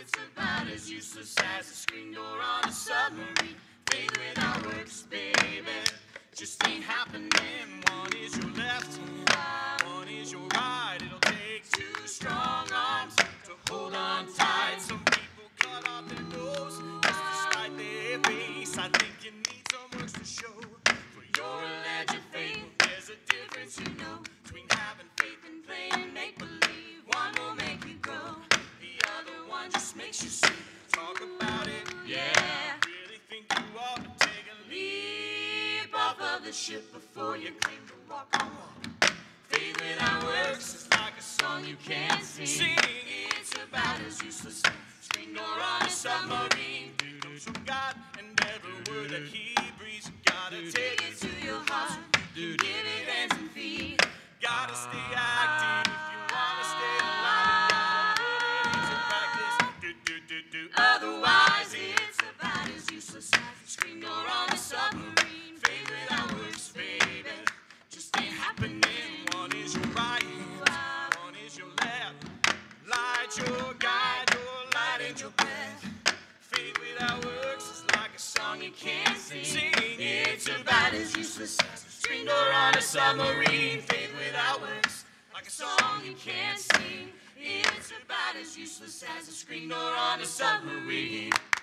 It's about as useless as a screen door on a submarine. Faith without works, baby, just ain't happening. One is your left hand, one is your right. It'll take two strong arms to hold on tight. Some people cut off their nose just to spite their face. I think you need some works to show for your alleged faith. There's a difference, you know, between having faith and playing make-believe. One will make you grow, the other one just makes you see. Talk about it, yeah. Really think you ought to take a leap off of the ship before you claim to walk on water. Faith without works is like a song you can't sing. It's about as useless as a screen door on a submarine. Comes from God, and every word that He breathes, you gotta take it to your heart. Give it hands and feet. Gotta stay active if you wanna stay alive. You gotta put it into practice. Otherwise, it's about as useless as a screen door on a submarine. Faith without works, baby, just ain't happening. One is your right hand, one is your left. Light your guide, your light and your breath. Faith without works is like a song you can't sing. It's about as useless as a screen door on a submarine. Faith without works, like a song you can't sing. It's about as useless as a screen door on a submarine.